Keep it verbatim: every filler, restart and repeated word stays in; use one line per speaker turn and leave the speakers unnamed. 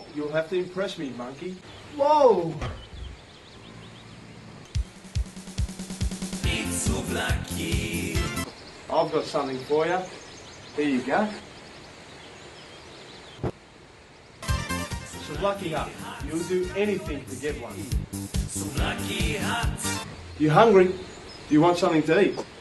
you'll have to impress me, monkey.
Whoa!
It's Souvlaki.
I've got something for you. Here you go. Souvlaki Hut. You'll do anything to get one.
Souvlaki Hut.
You hungry? Do you want something to eat?